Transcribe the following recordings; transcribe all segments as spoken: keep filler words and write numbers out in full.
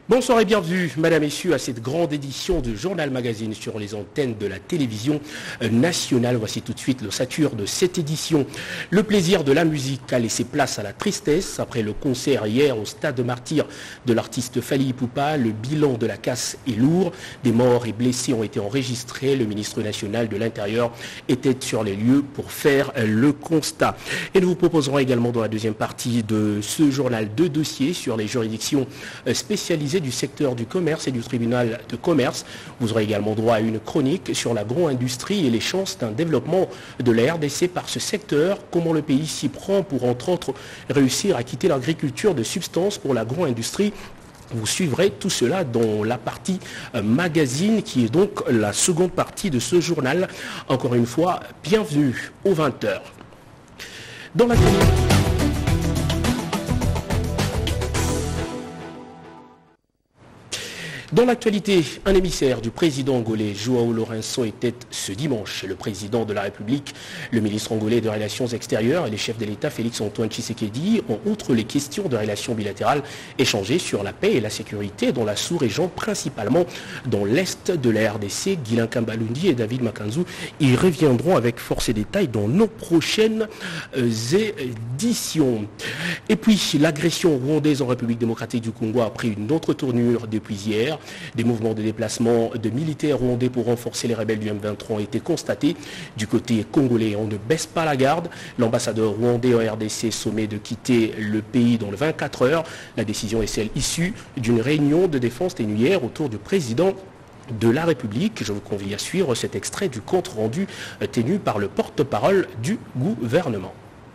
Bonsoir et bienvenue, Madame et Messieurs, à cette grande édition de Journal Magazine sur les antennes de la télévision nationale. Voici tout de suite l'ossature de cette édition. Le plaisir de la musique a laissé place à la tristesse. Après le concert hier au Stade de Martyrs de l'artiste Fally Ipupa, le bilan de la casse est lourd. Des morts et blessés ont été enregistrés. Le ministre national de l'Intérieur était sur les lieux pour faire le constat. Et nous vous proposerons également dans la deuxième partie de ce journal deux dossiers sur les juridictions spécialisées du secteur du commerce et du tribunal de commerce. Vous aurez également droit à une chronique sur l'agro-industrie et les chances d'un développement de la R D C par ce secteur. Comment le pays s'y prend pour, entre autres, réussir à quitter l'agriculture de substance pour l'agro-industrie. Vous suivrez tout cela dans la partie magazine qui est donc la seconde partie de ce journal. Encore une fois, bienvenue aux vingt heures. Dans la Dans l'actualité, un émissaire du président angolais João Lourenço était ce dimanche chez le président de la République. Le ministre angolais des Relations extérieures et les chefs de l'État Félix Antoine Tshisekedi ont, outre les questions de relations bilatérales, échangé sur la paix et la sécurité dans la sous-région, principalement dans l'est de la R D C. Guilain Kambalundi et David Makanzou y reviendront avec force et détails dans nos prochaines éditions. Et puis, l'agression rwandaise en République démocratique du Congo a pris une autre tournure depuis hier. Des mouvements de déplacement de militaires rwandais pour renforcer les rebelles du M vingt-trois ont été constatés. Du côté congolais, on ne baisse pas la garde. L'ambassadeur rwandais en R D C sommet de quitter le pays dans le vingt-quatre heures. La décision est celle issue d'une réunion de défense tenue hier autour du président de la République. Je vous convie à suivre cet extrait du compte rendu tenu par le porte-parole du gouvernement.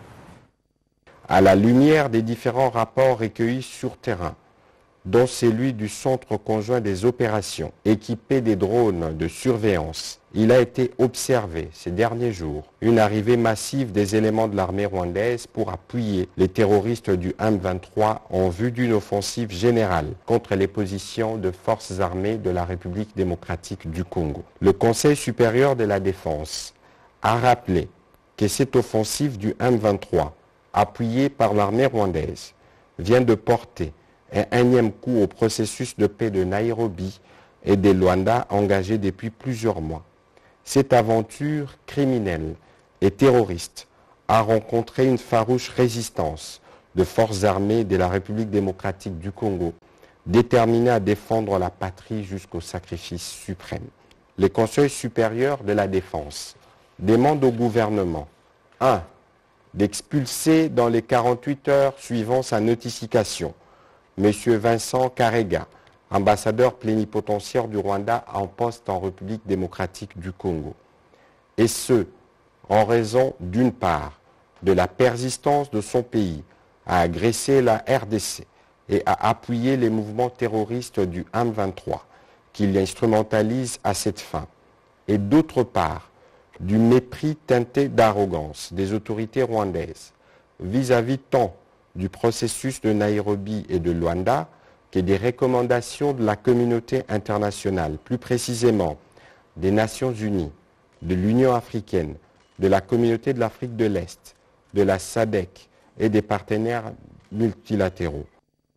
À la lumière des différents rapports recueillis sur terrain, dont celui du Centre conjoint des opérations, équipé des drones de surveillance, il a été observé ces derniers jours une arrivée massive des éléments de l'armée rwandaise pour appuyer les terroristes du M vingt-trois en vue d'une offensive générale contre les positions de forces armées de la République démocratique du Congo. Le Conseil supérieur de la défense a rappelé que cette offensive du M vingt-trois, appuyée par l'armée rwandaise, vient de porter un énième coup au processus de paix de Nairobi et de Luanda engagé depuis plusieurs mois. Cette aventure criminelle et terroriste a rencontré une farouche résistance de forces armées de la République démocratique du Congo, déterminées à défendre la patrie jusqu'au sacrifice suprême. Le Conseil supérieur de la défense demande au gouvernement un d'expulser dans les quarante-huit heures suivant sa notification M. Vincent Karega, ambassadeur plénipotentiaire du Rwanda en poste en République démocratique du Congo. Et ce, en raison d'une part de la persistance de son pays à agresser la R D C et à appuyer les mouvements terroristes du M vingt-trois, qu'il instrumentalise à cette fin, et d'autre part du mépris teinté d'arrogance des autorités rwandaises vis-à-vis tant du processus de Nairobi et de Luanda que des recommandations de la communauté internationale, plus précisément des Nations Unies, de l'Union africaine, de la communauté de l'Afrique de l'Est, de la S A D C et des partenaires multilatéraux.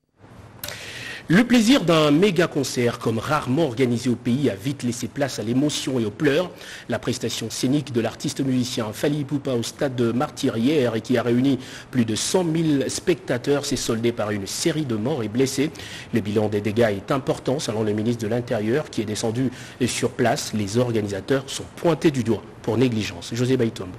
Le plaisir d'un méga concert comme rarement organisé au pays a vite laissé place à l'émotion et aux pleurs. La prestation scénique de l'artiste musicien Fally Ipupa au Stade de Martyrs hier et qui a réuni plus de cent mille spectateurs s'est soldée par une série de morts et blessés. Le bilan des dégâts est important selon le ministre de l'Intérieur qui est descendu sur place. Les organisateurs sont pointés du doigt pour négligence. José Baïtombo.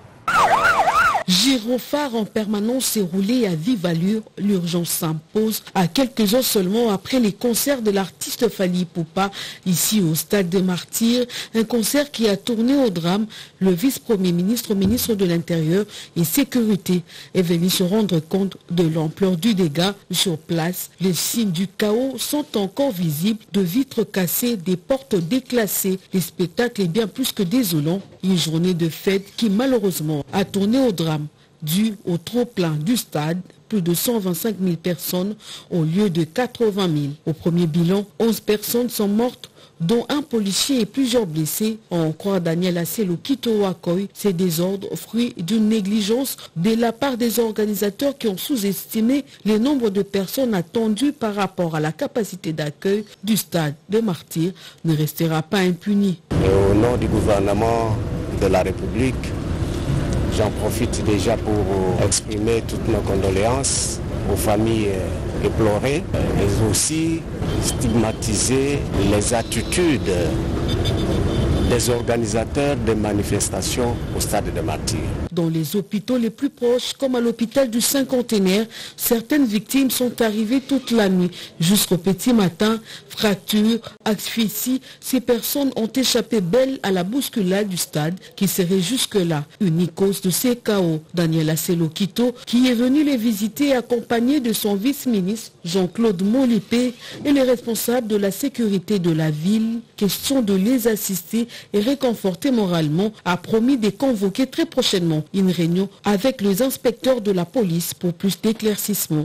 Gyrophare en permanence s'est roulé à vive allure, l'urgence s'impose à quelques heures seulement après les concerts de l'artiste Fally Ipupa ici au Stade des Martyrs, un concert qui a tourné au drame. Le vice-premier ministre, ministre de l'Intérieur et Sécurité est venu se rendre compte de l'ampleur du dégât sur place. Les signes du chaos sont encore visibles, de vitres cassées, des portes déclassées. Le spectacle est bien plus que désolant, une journée de fête qui malheureusement a tourné au drame dû au trop-plein du stade, plus de cent vingt-cinq mille personnes au lieu de quatre-vingt mille. Au premier bilan, onze personnes sont mortes, dont un policier et plusieurs blessés. En croire Daniel Asselo Kitowakoy, ces désordres fruit d'une négligence de la part des organisateurs qui ont sous-estimé le nombre de personnes attendues par rapport à la capacité d'accueil du stade de Martyrs ne restera pas impuni. Et au nom du gouvernement de la République, j'en profite déjà pour exprimer toutes nos condoléances aux familles éplorées, mais aussi stigmatiser les attitudes des organisateurs des manifestations au stade de Martyrs. Dans les hôpitaux les plus proches, comme à l'hôpital du Cinquantenaire, certaines victimes sont arrivées toute la nuit jusqu'au petit matin. Fractures, asphyxie, ces personnes ont échappé belles à la bousculade du stade qui serait jusque-là unique cause de ces chaos. Daniel Asselo Kito, qui est venu les visiter accompagné de son vice-ministre Jean-Claude Molipé et les responsables de la sécurité de la ville, question de les assister et réconforter moralement, a promis de convoquer très prochainement une réunion avec les inspecteurs de la police pour plus d'éclaircissements.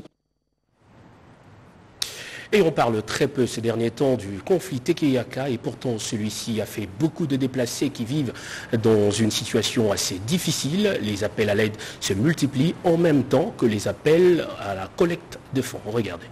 Et on parle très peu ces derniers temps du conflit Tekeyaka et pourtant celui-ci a fait beaucoup de déplacés qui vivent dans une situation assez difficile. Les appels à l'aide se multiplient en même temps que les appels à la collecte de fonds. Regardez.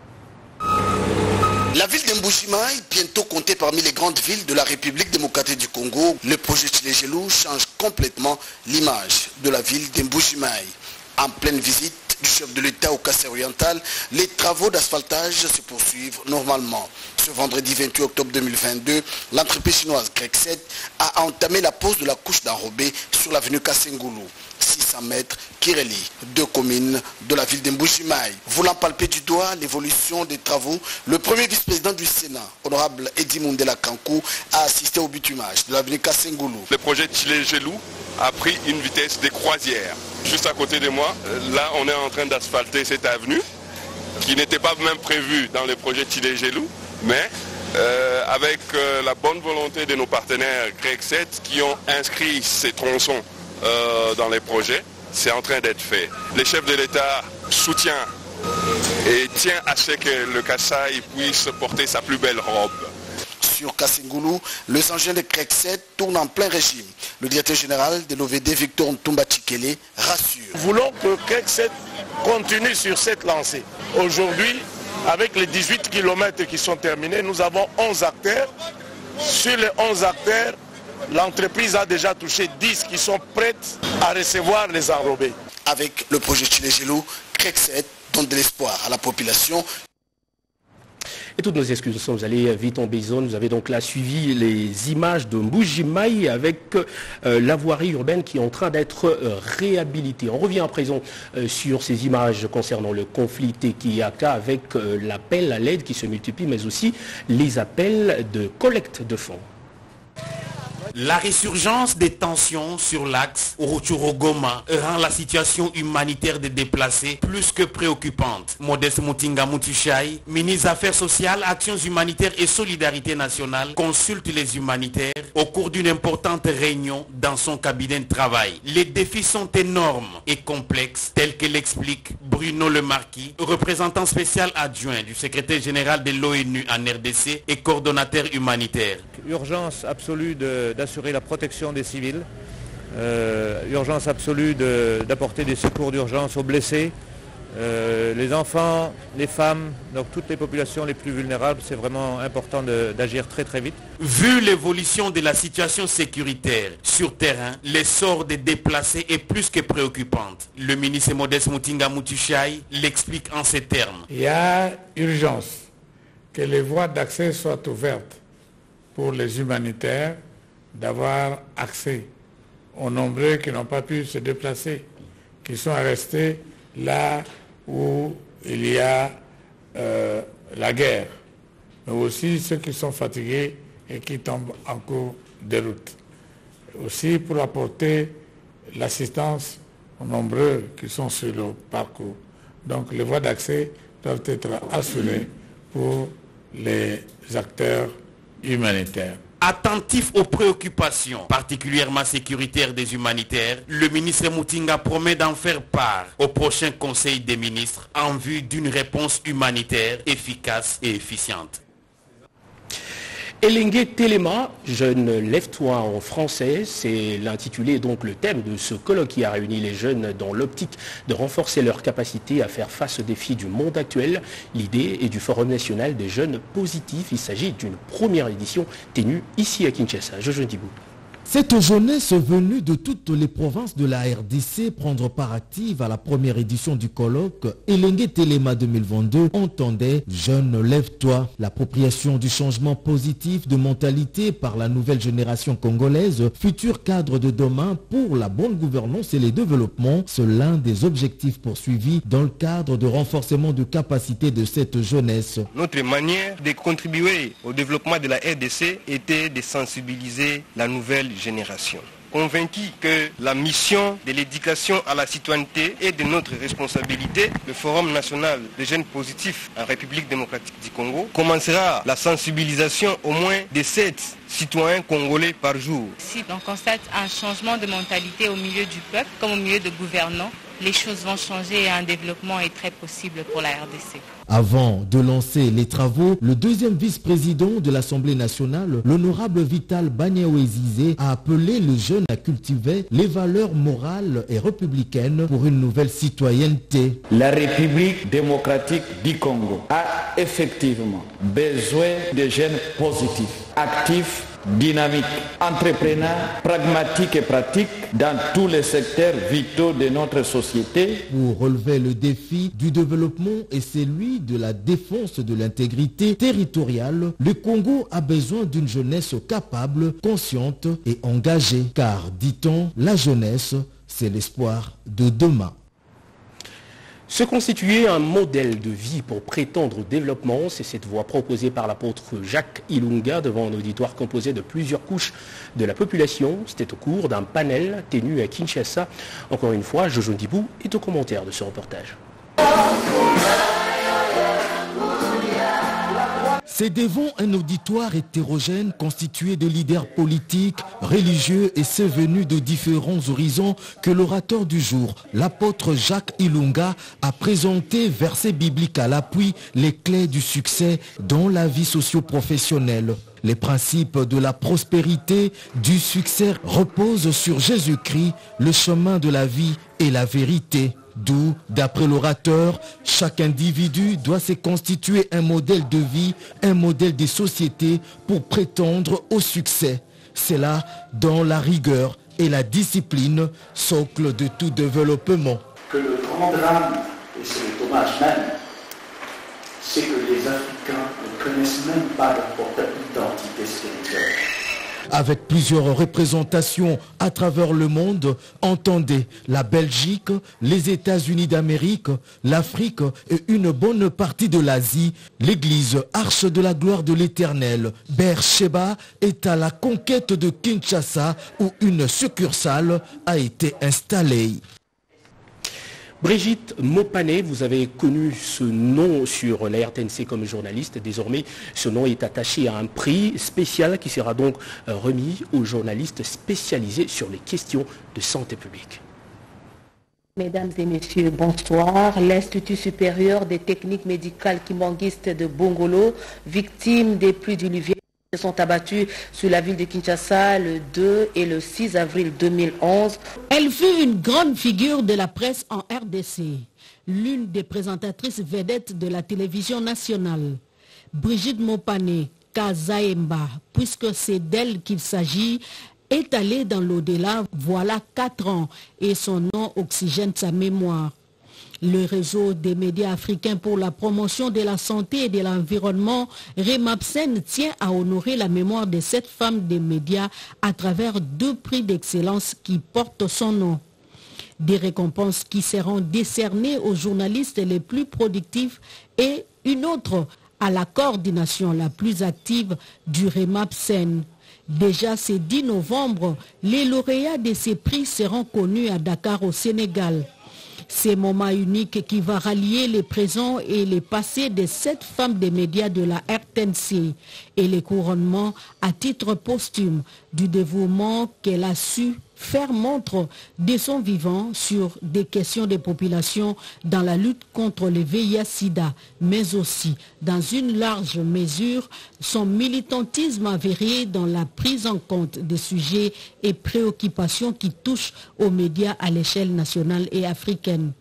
La ville d'Mbujimai, bientôt comptée parmi les grandes villes de la République démocratique du Congo, le projet Tshilé-Gelou change complètement l'image de la ville d'Mbujimai. En pleine visite du chef de l'État au Kassai oriental, les travaux d'asphaltage se poursuivent normalement. Ce vendredi vingt-huit octobre deux mille vingt-deux, l'entreprise chinoise Grexet a entamé la pose de la couche d'enrobé sur l'avenue Kassengulu, six cents mètres qui relie deux communes de la ville d'Mbujimai. Voulant palper du doigt l'évolution des travaux, le premier vice-président du Sénat, honorable Eddy Mundela Kankou, a assisté au bitumage de l'avenue Kassengulu. Le projet Tshilé-Gelou a pris une vitesse de croisière. Juste à côté de moi, là on est en train d'asphalter cette avenue qui n'était pas même prévue dans le projet Tshilé-Gelou, mais euh, avec euh, la bonne volonté de nos partenaires Grexet qui ont inscrit ces tronçons euh, dans les projets, c'est en train d'être fait. Le chef de l'État soutient et tient à ce que le Kassai puisse porter sa plus belle robe. Sur Kassengulu, les engins de Grexet tournent en plein régime. Le directeur général de l'O V D, Victor Ntumba Tshikele, rassure. Nous voulons que Grexet continue sur cette lancée. Aujourd'hui, avec les dix-huit kilomètres qui sont terminés, nous avons onze acteurs. Sur les onze acteurs, l'entreprise a déjà touché dix qui sont prêtes à recevoir les enrobés. Avec le projet Tshilé-Gelou, Grexet donne de l'espoir à la population. Et toutes nos excuses, nous sommes allés vite en besogne. Vous avez donc là suivi les images de Mbujimai avec euh, la voirie urbaine qui est en train d'être euh, réhabilitée. On revient à présent euh, sur ces images concernant le conflit Tekeyaka avec euh, l'appel à l'aide qui se multiplie, mais aussi les appels de collecte de fonds. La résurgence des tensions sur l'axe Rutshuru-Goma rend la situation humanitaire des déplacés plus que préoccupante. Modeste Mutinga Mutushai, ministre des Affaires sociales, Actions humanitaires et Solidarité nationale, consulte les humanitaires au cours d'une importante réunion dans son cabinet de travail. Les défis sont énormes et complexes, tels que l'explique Bruno Le Marquis, représentant spécial adjoint du secrétaire général de l'ONU en R D C et coordonnateur humanitaire. Urgence absolue d'assurer la protection des civils, euh, urgence absolue d'apporter des secours d'urgence aux blessés, euh, les enfants, les femmes, donc toutes les populations les plus vulnérables. C'est vraiment important d'agir très très vite. Vu l'évolution de la situation sécuritaire sur terrain, l'essor des déplacés est plus que préoccupante. Le ministre Modeste Mutinga Mutushai l'explique en ces termes. Il y a urgence que les voies d'accès soient ouvertes pour les humanitaires, d'avoir accès aux nombreux qui n'ont pas pu se déplacer, qui sont restés là où il y a euh, la guerre, mais aussi ceux qui sont fatigués et qui tombent en cours de route. Aussi pour apporter l'assistance aux nombreux qui sont sur le parcours. Donc les voies d'accès doivent être assurées pour les acteurs humanitaire. Attentif aux préoccupations, particulièrement sécuritaires des humanitaires, le ministre Mutinga promet d'en faire part au prochain Conseil des ministres en vue d'une réponse humanitaire efficace et efficiente. Elengue Telema, jeune lève-toi en français, c'est l'intitulé donc le thème de ce colloque qui a réuni les jeunes dans l'optique de renforcer leur capacité à faire face aux défis du monde actuel. L'idée est du Forum national des jeunes positifs. Il s'agit d'une première édition tenue ici à Kinshasa. Jojo Ndibou. Cette jeunesse venue de toutes les provinces de la R D C prendre part active à la première édition du colloque Elengue Telema deux mille vingt-deux entendait « Jeune, lève-toi ». L'appropriation du changement positif de mentalité par la nouvelle génération congolaise, futur cadre de demain pour la bonne gouvernance et le développement, c'est l'un des objectifs poursuivis dans le cadre de renforcement de capacité de cette jeunesse. Notre manière de contribuer au développement de la R D C était de sensibiliser la nouvelle génération. Convaincu que la mission de l'éducation à la citoyenneté est de notre responsabilité, le Forum national des jeunes positifs en République démocratique du Congo commencera la sensibilisation au moins de sept citoyens congolais par jour. Si on constate un changement de mentalité au milieu du peuple comme au milieu de gouvernants, les choses vont changer et un développement est très possible pour la R D C. Avant de lancer les travaux, le deuxième vice-président de l'Assemblée nationale, l'honorable Vital Bagnaouezizé, a appelé les jeunes à cultiver les valeurs morales et républicaines pour une nouvelle citoyenneté. La République démocratique du Congo a effectivement besoin de jeunes positifs, actifs, dynamique, entrepreneur, pragmatique et pratique dans tous les secteurs vitaux de notre société. Pour relever le défi du développement et celui de la défense de l'intégrité territoriale, le Congo a besoin d'une jeunesse capable, consciente et engagée. Car, dit-on, la jeunesse, c'est l'espoir de demain. Se constituer un modèle de vie pour prétendre au développement, c'est cette voie proposée par l'apôtre Jacques Ilunga devant un auditoire composé de plusieurs couches de la population. C'était au cours d'un panel tenu à Kinshasa. Encore une fois, Jojo Ndibou est au commentaire de ce reportage. C'est devant un auditoire hétérogène constitué de leaders politiques, religieux et ceux venus de différents horizons que l'orateur du jour, l'apôtre Jacques Ilunga, a présenté versets bibliques à l'appui les clés du succès dans la vie socio-professionnelle. Les principes de la prospérité, du succès reposent sur Jésus-Christ, le chemin de la vie et la vérité. D'où, d'après l'orateur, chaque individu doit se constituer un modèle de vie, un modèle de société pour prétendre au succès. C'est là, dans la rigueur et la discipline, socle de tout développement. Que le grand drame, et c'est le dommage même, c'est que les Africains ne connaissent même pas leur propre identité spirituelle. Avec plusieurs représentations à travers le monde, entendez la Belgique, les États-Unis d'Amérique, l'Afrique et une bonne partie de l'Asie, l'église Arche de la gloire de l'Éternel, Beersheba, est à la conquête de Kinshasa où une succursale a été installée. Brigitte Mopane, vous avez connu ce nom sur la R T N C comme journaliste. Désormais, ce nom est attaché à un prix spécial qui sera donc remis aux journalistes spécialisés sur les questions de santé publique. Mesdames et messieurs, bonsoir. L'Institut supérieur des techniques médicales kimanguiste de Bongolo, victime des pluies diluviennes, se sont abattus sur la ville de Kinshasa le deux et le six avril deux mille onze. Elle fut une grande figure de la presse en R D C, l'une des présentatrices vedettes de la télévision nationale. Brigitte Mopane Kazaemba, puisque c'est d'elle qu'il s'agit, est allée dans l'au-delà voilà quatre ans et son nom oxygène sa mémoire. Le réseau des médias africains pour la promotion de la santé et de l'environnement, REMAPSEN, tient à honorer la mémoire de cette femme des médias à travers deux prix d'excellence qui portent son nom. Des récompenses qui seront décernées aux journalistes les plus productifs et une autre à la coordination la plus active du REMAPSEN. Déjà ce dix novembre, les lauréats de ces prix seront connus à Dakar au Sénégal. C'est un moment unique qui va rallier les présents et les passés de cette femme des médias de la R T N C et les couronnements à titre posthume du dévouement qu'elle a su faire montre de son vivant sur des questions des populations dans la lutte contre le V I H sida, mais aussi, dans une large mesure, son militantisme avéré dans la prise en compte des sujets et préoccupations qui touchent aux médias à l'échelle nationale et africaine.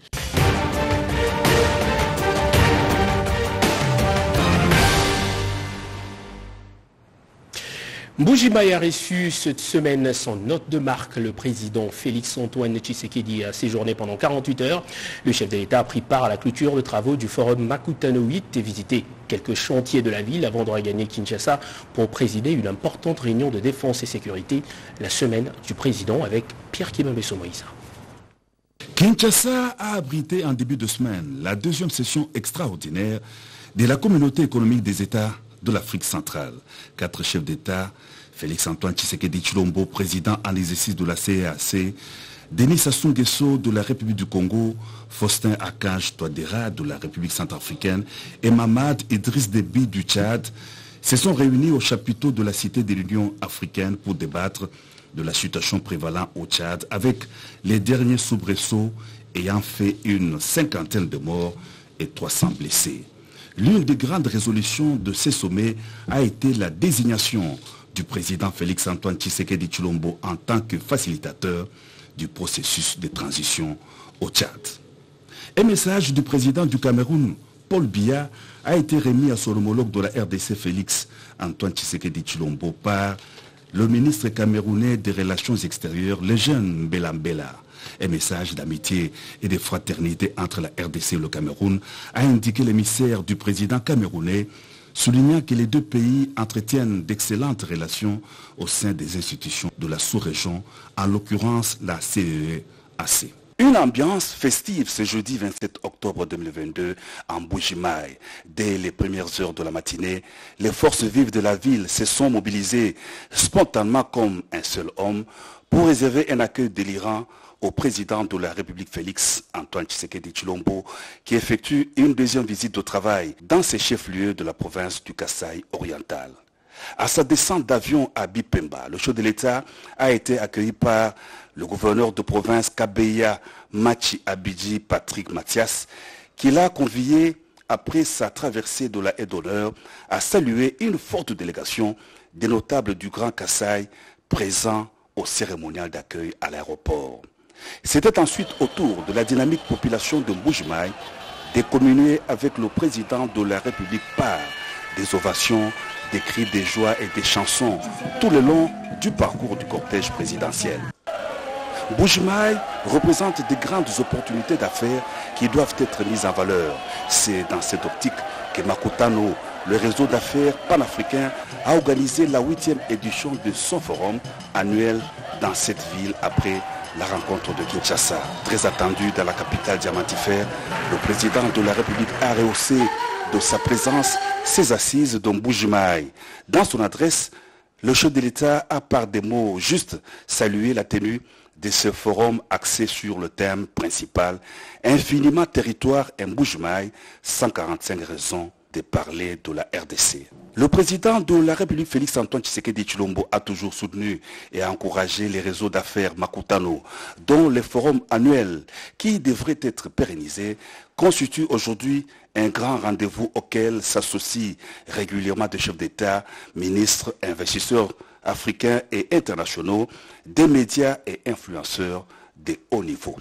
Mbuji-Mayi a reçu cette semaine son hôte de marque. Le président Félix-Antoine Tshisekedi a séjourné pendant quarante-huit heures. Le chef de l'État a pris part à la clôture de travaux du forum Makutano huit et visité quelques chantiers de la ville avant de regagner Kinshasa pour présider une importante réunion de défense et sécurité, la semaine du président avec Pierre Kimembeso Moïsa. Kinshasa a abrité en début de semaine la deuxième session extraordinaire de la communauté économique des États de l'Afrique centrale. Quatre chefs d'État, Félix-Antoine Tshisekedi Tshilombo, président en exercice de la C E A C, Denis Sassou Nguesso de la République du Congo, Faustin Archange Touadéra de la République centrafricaine et Mamad Idriss Déby du Tchad se sont réunis au chapiteau de la Cité de l'Union africaine pour débattre de la situation prévalente au Tchad avec les derniers soubresauts ayant fait une cinquantaine de morts et trois cents blessés. L'une des grandes résolutions de ces sommets a été la désignation du président Félix-Antoine Tshisekedi Tshilombo en tant que facilitateur du processus de transition au Tchad. Un message du président du Cameroun, Paul Biya, a été remis à son homologue de la R D C Félix-Antoine Tshisekedi Tshilombo par le ministre camerounais des Relations extérieures, le jeune Mbela Mbela. Un message d'amitié et de fraternité entre la R D C et le Cameroun a indiqué l'émissaire du président camerounais, soulignant que les deux pays entretiennent d'excellentes relations au sein des institutions de la sous-région, en l'occurrence la C E A C. Une ambiance festive ce jeudi vingt-sept octobre deux mille vingt-deux en Mbuji-Mayi. Dès les premières heures de la matinée, les forces vives de la ville se sont mobilisées spontanément comme un seul homme pour réserver un accueil délirant au président de la République Félix-Antoine Tshisekedi Tshilombo qui effectue une deuxième visite de travail dans ses chefs-lieux de la province du Kasaï oriental. À sa descente d'avion à Bipemba, le chef de l'État a été accueilli par le gouverneur de province Kabeya Machi Abidji Patrick Mathias, qui l'a convié après sa traversée de la haie d'honneur à saluer une forte délégation des notables du Grand Kasaï présents au cérémonial d'accueil à l'aéroport. C'était ensuite au tour de la dynamique population de Mbuji-Mayi de communier avec le président de la République par des ovations, des cris de joie et des chansons tout le long du parcours du cortège présidentiel. Mbuji-Mayi représente de grandes opportunités d'affaires qui doivent être mises en valeur. C'est dans cette optique que Makutano, le réseau d'affaires panafricain, a organisé la huitième édition de son forum annuel dans cette ville après la rencontre de Kinshasa. Très attendu dans la capitale diamantifère, le président de la République a rehaussé de sa présence ses assises de Mbuji-Mayi. Dans son adresse, le chef de l'État a par des mots justes salué la tenue de ce forum axé sur le thème principal « Infiniment territoire et Mbuji-Mayi, cent quarante-cinq raisons de parler de la R D C ». Le président de la République Félix-Antoine Tshisekedi Tshilombo a toujours soutenu et a encouragé les réseaux d'affaires Makutano, dont les forums annuels, qui devraient être pérennisés, constituent aujourd'hui un grand rendez-vous auquel s'associent régulièrement des chefs d'État, ministres, investisseurs africains et internationaux, des médias et influenceurs de haut niveau.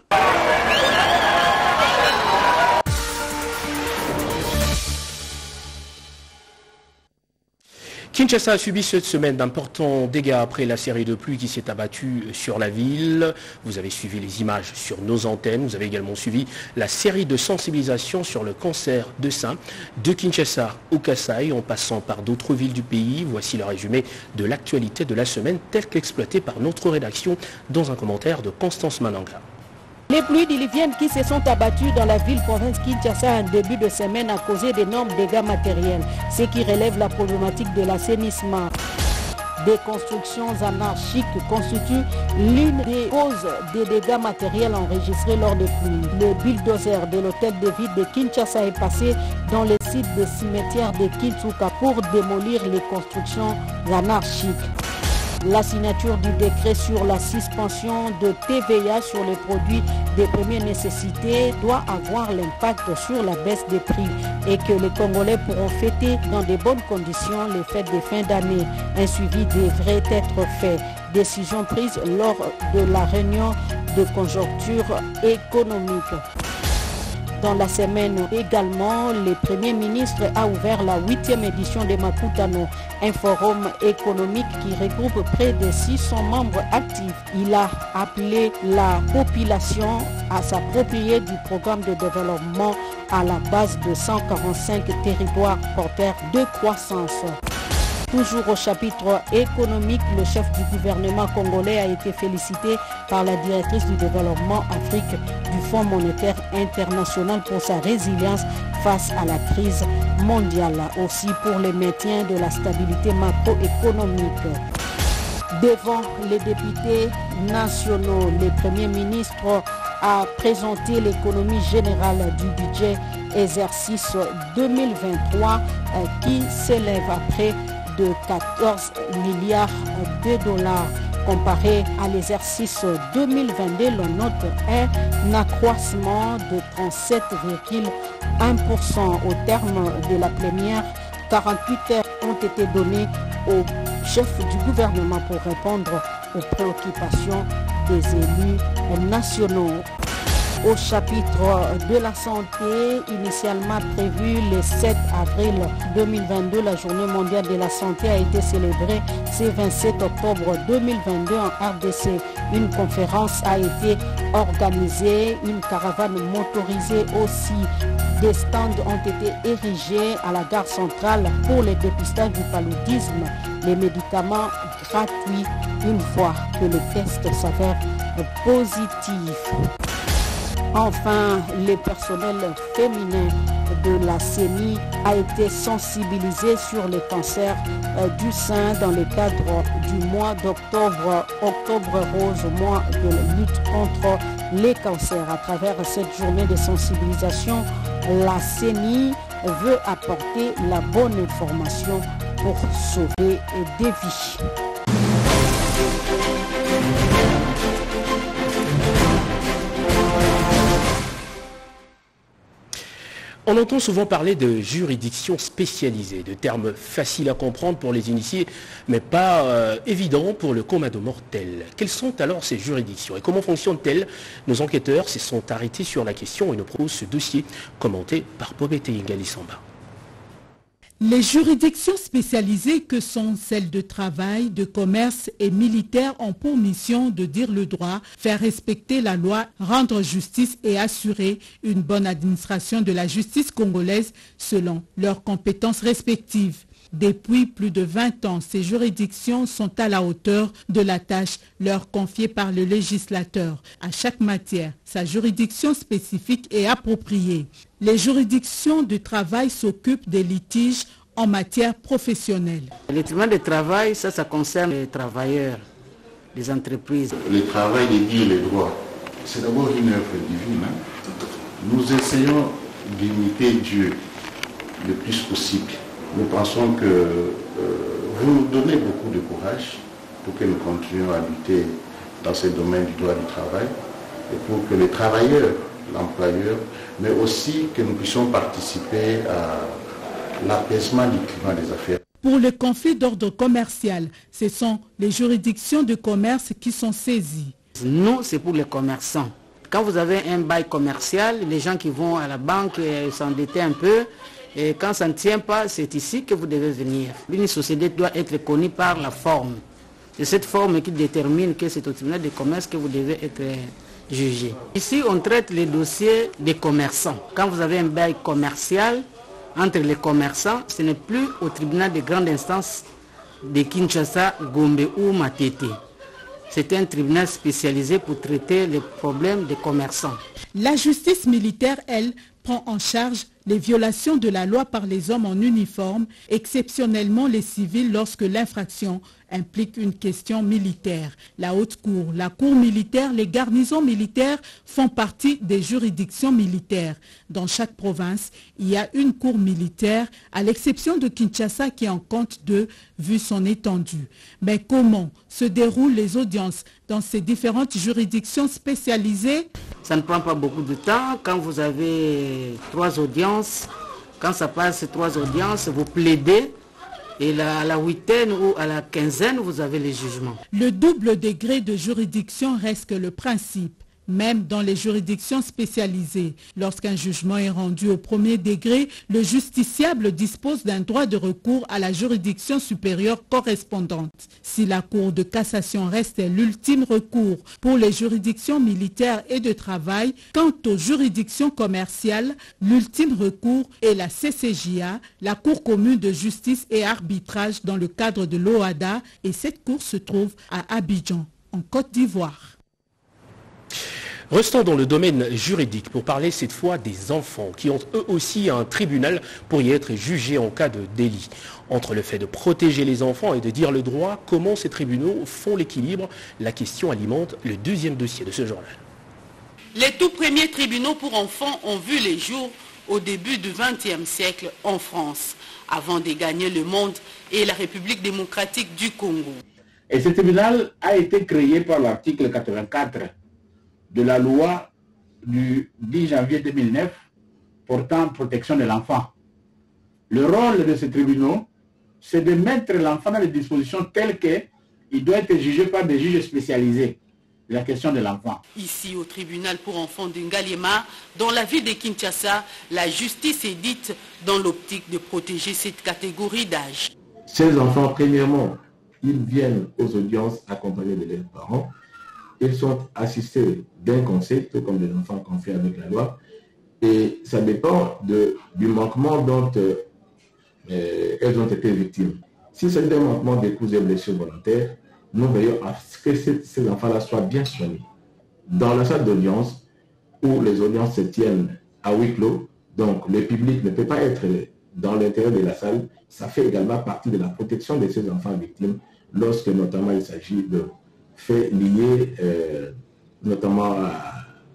Kinshasa a subi cette semaine d'importants dégâts après la série de pluies qui s'est abattue sur la ville. Vous avez suivi les images sur nos antennes. Vous avez également suivi la série de sensibilisation sur le cancer de sein de Kinshasa au Kasaï en passant par d'autres villes du pays. Voici le résumé de l'actualité de la semaine tel qu'exploité par notre rédaction dans un commentaire de Constance Mananga. Les pluies diluviennes qui se sont abattues dans la ville-province Kinshasa en début de semaine a causé d'énormes dégâts matériels, ce qui relève la problématique de l'assainissement. Des constructions anarchiques constituent l'une des causes des dégâts matériels enregistrés lors des pluies. Le bulldozer de l'hôtel de ville de Kinshasa est passé dans le site de cimetière de Kitsuka pour démolir les constructions anarchiques. La signature du décret sur la suspension de T V A sur les produits des premières nécessités doit avoir l'impact sur la baisse des prix et que les Congolais pourront fêter dans de bonnes conditions les fêtes de fin d'année. Un suivi devrait être fait. Décision prise lors de la réunion de conjoncture économique. Dans la semaine également, le Premier ministre a ouvert la huitième édition de Makutano, un forum économique qui regroupe près de six cents membres actifs. Il a appelé la population à s'approprier du programme de développement à la base de cent quarante-cinq territoires porteurs de croissance. Toujours au chapitre économique, le chef du gouvernement congolais a été félicité par la directrice du développement Afrique du Fonds monétaire international pour sa résilience face à la crise mondiale, aussi pour le maintien de la stabilité macroéconomique. Devant les députés nationaux, le Premier ministre a présenté l'économie générale du budget exercice deux mille vingt-trois euh, qui s'élève à près de quatorze milliards de dollars. Comparé à l'exercice deux mille vingt-deux, l'on note un accroissement de trente-sept virgule un pour cent. Au terme de la plénière, quarante-huit heures ont été données au chef du gouvernement pour répondre aux préoccupations des élus nationaux. Au chapitre de la santé, initialement prévu le sept avril deux mille vingt-deux, la journée mondiale de la santé a été célébrée ce vingt-sept octobre deux mille vingt-deux en R D C. Une conférence a été organisée, une caravane motorisée aussi. Des stands ont été érigés à la gare centrale pour le dépistage du paludisme, les médicaments gratuits une fois que le test s'avère positif. Enfin, le personnel féminin de la C E N I a été sensibilisé sur le cancer euh, du sein dans le cadre du mois d'octobre, Octobre Rose, mois de lutte contre les cancers. À travers cette journée de sensibilisation, la C E N I veut apporter la bonne information pour sauver des vies. On entend souvent parler de juridictions spécialisées, de termes faciles à comprendre pour les initiés, mais pas euh, évidents pour le commando mortel. Quelles sont alors ces juridictions et comment fonctionnent-elles? Nos enquêteurs se sont arrêtés sur la question et nous proposent ce dossier commenté par Bobete Ingali Samba. Les juridictions spécialisées que sont celles de travail, de commerce et militaires ont pour mission de dire le droit, faire respecter la loi, rendre justice et assurer une bonne administration de la justice congolaise selon leurs compétences respectives. Depuis plus de vingt ans, ces juridictions sont à la hauteur de la tâche leur confiée par le législateur. À chaque matière, sa juridiction spécifique est appropriée. Les juridictions de travail s'occupent des litiges en matière professionnelle. Le tribunal de travail, ça, ça concerne les travailleurs, les entreprises. Le travail de dire les droits, c'est d'abord une œuvre divine. Hein? Nous essayons d'imiter Dieu le plus possible. Nous pensons que euh, vous nous donnez beaucoup de courage pour que nous continuions à lutter dans ce domaine du droit du travail et pour que les travailleurs, l'employeur, mais aussi que nous puissions participer à l'apaisement du climat des affaires. Pour le conflit d'ordre commercial, ce sont les juridictions de commerce qui sont saisies. Nous, c'est pour les commerçants. Quand vous avez un bail commercial, les gens qui vont à la banque s'endetter un peu, et quand ça ne tient pas, c'est ici que vous devez venir. Une société doit être connue par la forme. C'est cette forme qui détermine que c'est au tribunal de commerce que vous devez être jugé. Ici, on traite les dossiers des commerçants. Quand vous avez un bail commercial entre les commerçants, ce n'est plus au tribunal de grande instance de Kinshasa, Gombe ou Matete. C'est un tribunal spécialisé pour traiter les problèmes des commerçants. La justice militaire, elle, prend en charge les violations de la loi par les hommes en uniforme, exceptionnellement les civils lorsque l'infraction implique une question militaire. La haute cour, la cour militaire, les garnisons militaires font partie des juridictions militaires. Dans chaque province, il y a une cour militaire, à l'exception de Kinshasa qui en compte deux, vu son étendue. Mais comment se déroulent les audiences dans ces différentes juridictions spécialisées? Ça ne prend pas beaucoup de temps. Quand vous avez trois audiences, quand ça passe trois audiences, vous plaidez. Et là, à la huitaine ou à la quinzaine, vous avez les jugements. Le double degré de juridiction reste le principe, même dans les juridictions spécialisées. Lorsqu'un jugement est rendu au premier degré, le justiciable dispose d'un droit de recours à la juridiction supérieure correspondante. Si la Cour de cassation reste l'ultime recours pour les juridictions militaires et de travail, quant aux juridictions commerciales, l'ultime recours est la C C J A, la Cour commune de justice et arbitrage dans le cadre de l'O A D A, et cette cour se trouve à Abidjan, en Côte d'Ivoire. Restons dans le domaine juridique pour parler cette fois des enfants qui ont eux aussi un tribunal pour y être jugés en cas de délit. Entre le fait de protéger les enfants et de dire le droit, comment ces tribunaux font l'équilibre? La question alimente le deuxième dossier de ce journal. Les tout premiers tribunaux pour enfants ont vu les jours au début du vingtième siècle en France, avant de gagner le monde et la République démocratique du Congo. Et ce tribunal a été créé par l'article quatre-vingt-quatre de la loi du dix janvier deux mille neuf portant protection de l'enfant. Le rôle de ces tribunaux, c'est de mettre l'enfant dans les dispositions telles qu'il doit être jugé par des juges spécialisés. La question de l'enfant. Ici, au tribunal pour enfants de Ngaliema, dans la ville de Kinshasa, la justice est dite dans l'optique de protéger cette catégorie d'âge. Ces enfants, premièrement, ils viennent aux audiences accompagnés de leurs parents. Ils sont assistés d'un conseil, tout comme les enfants confiés avec la loi. Et ça dépend de, du manquement dont euh, elles ont été victimes. Si c'est un manquement des coups et blessures volontaires, nous veillons à ce que ces, ces enfants-là soient bien soignés. Dans la salle d'audience, où les audiences se tiennent à huis clos, donc le public ne peut pas être dans l'intérieur de la salle, ça fait également partie de la protection de ces enfants victimes, lorsque notamment il s'agit de faits liés euh, notamment à,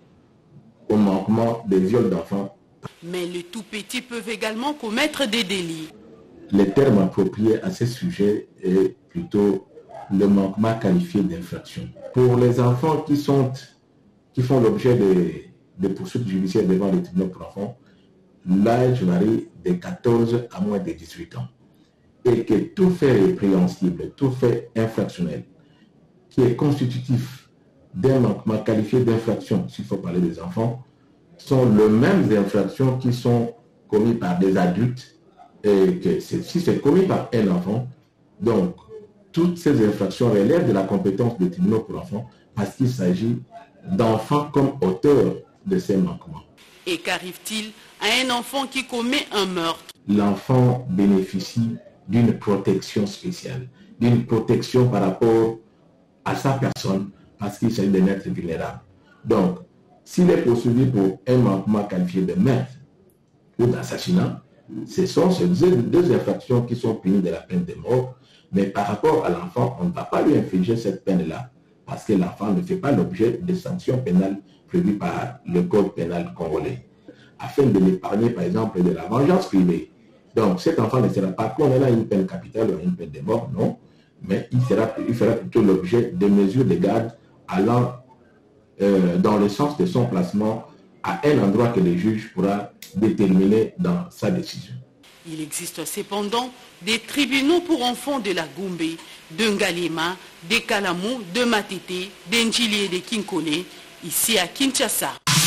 au manquement des viols d'enfants. Mais les tout-petits peuvent également commettre des délits. Le terme approprié à ce sujet est plutôt le manquement qualifié d'infraction. Pour les enfants qui, sont, qui font l'objet de, de poursuites judiciaires devant les tribunaux pour enfants, l'âge varie de quatorze à moins de dix-huit ans. Et que tout fait répréhensible, tout fait infractionnel, qui est constitutif d'un manquement qualifié d'infraction, s'il faut parler des enfants, sont les mêmes infractions qui sont commises par des adultes, et que si c'est commis par un enfant, donc toutes ces infractions relèvent de la compétence des tribunaux pour enfants parce qu'il s'agit d'enfants comme auteurs de ces manquements. Et qu'arrive-t-il à un enfant qui commet un meurtre? L'enfant bénéficie d'une protection spéciale, d'une protection par rapport à sa personne parce qu'il s'agit d'un être vulnérable. Donc, s'il est poursuivi pour un manquement qualifié de meurtre ou d'assassinat, ce sont ces deux, deux infractions qui sont punies de la peine de mort. Mais par rapport à l'enfant, on ne va pas lui infliger cette peine-là parce que l'enfant ne fait pas l'objet de sanctions pénales prévues par le code pénal congolais, afin de l'épargner par exemple de la vengeance privée. Donc cet enfant ne sera pas condamné à une peine capitale ou à une peine de mort, non, mais il, sera, il fera plutôt l'objet de mesures de garde allant euh, dans le sens de son placement à un endroit que le juge pourra déterminer dans sa décision. Il existe cependant des tribunaux pour enfants de la Gombe, de Ngaliema, de Kalamu, de Matete, d'Njili et de Kinkole, ici à Kinshasa.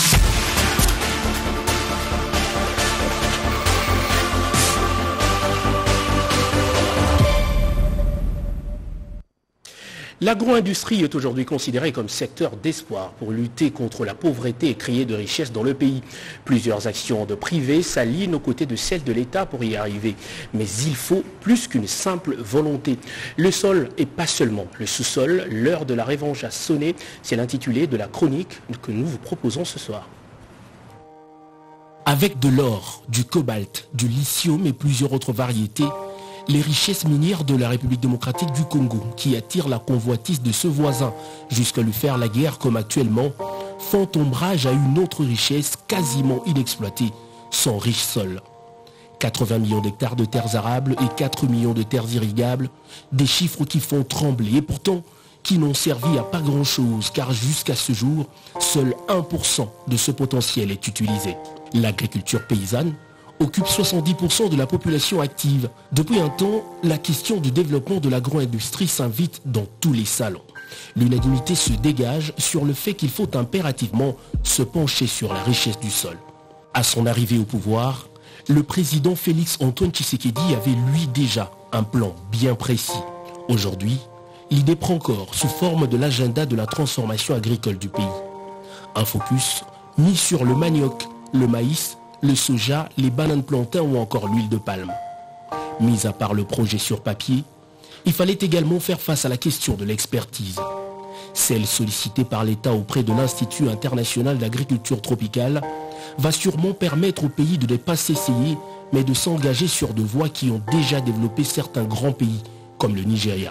L'agro-industrie est aujourd'hui considérée comme secteur d'espoir pour lutter contre la pauvreté et créer de richesses dans le pays. Plusieurs actions de privés s'allient aux côtés de celles de l'État pour y arriver. Mais il faut plus qu'une simple volonté. Le sol et pas seulement le sous-sol, l'heure de la revanche a sonné. C'est l'intitulé de la chronique que nous vous proposons ce soir. Avec de l'or, du cobalt, du lithium et plusieurs autres variétés, les richesses minières de la République démocratique du Congo, qui attirent la convoitise de ce voisin jusqu'à lui faire la guerre comme actuellement, font ombrage à une autre richesse quasiment inexploitée, son riche sol. quatre-vingts millions d'hectares de terres arables et quatre millions de terres irrigables, des chiffres qui font trembler et pourtant qui n'ont servi à pas grand-chose car jusqu'à ce jour, seul un pour cent de ce potentiel est utilisé. L'agriculture paysanne occupe soixante-dix pour cent de la population active. Depuis un temps, la question du développement de l'agro-industrie s'invite dans tous les salons. L'unanimité se dégage sur le fait qu'il faut impérativement se pencher sur la richesse du sol. À son arrivée au pouvoir, le président Félix Antoine Tshisekedi avait lui déjà un plan bien précis. Aujourd'hui, l'idée prend corps sous forme de l'agenda de la transformation agricole du pays. Un focus mis sur le manioc, le maïs, le soja, les bananes plantains ou encore l'huile de palme. Mis à part le projet sur papier, il fallait également faire face à la question de l'expertise. Celle sollicitée par l'État auprès de l'Institut international d'agriculture tropicale va sûrement permettre au pays de ne pas s'essayer, mais de s'engager sur de voies qui ont déjà développé certains grands pays, comme le Nigeria.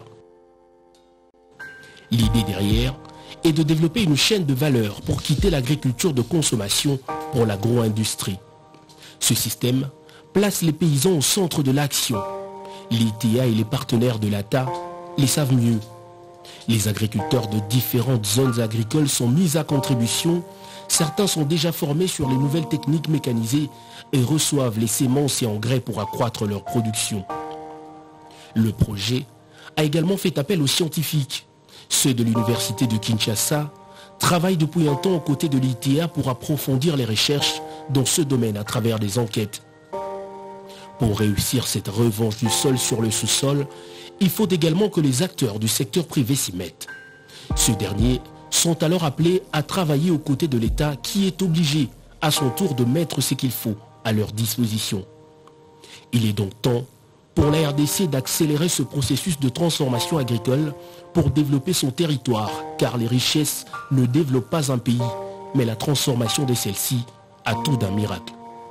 L'idée derrière est de développer une chaîne de valeur pour quitter l'agriculture de consommation pour l'agro-industrie. Ce système place les paysans au centre de l'action. L'I T A et les partenaires de l'A T A les savent mieux. Les agriculteurs de différentes zones agricoles sont mis à contribution. Certains sont déjà formés sur les nouvelles techniques mécanisées et reçoivent les semences et engrais pour accroître leur production. Le projet a également fait appel aux scientifiques. Ceux de l'université de Kinshasa travaillent depuis un temps aux côtés de l'I T A pour approfondir les recherches dans ce domaine à travers des enquêtes. Pour réussir cette revanche du sol sur le sous-sol, il faut également que les acteurs du secteur privé s'y mettent. Ceux derniers sont alors appelés à travailler aux côtés de l'État qui est obligé à son tour de mettre ce qu'il faut à leur disposition. Il est donc temps pour la R D C d'accélérer ce processus de transformation agricole pour développer son territoire, car les richesses ne développent pas un pays, mais la transformation de celle-ci a tout d'un miracle.